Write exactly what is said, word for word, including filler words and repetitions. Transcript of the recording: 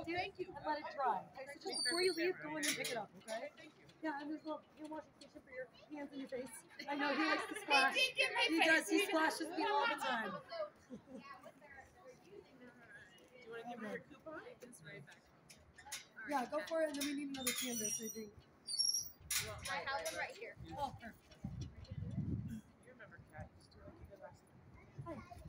empty it and let it dry. Okay, so just before you leave, go in and pick it up, okay? Yeah, and there's a little hand washing station for your hands and your face. I know he likes to splash. He does. He splashes me all the time. Do you want to give me your coupon? It's right back. Yeah, go for it, and then we need another canvas, I think. I have one right here. Oh, perfect. You remember Kat used to like you last time. Hi.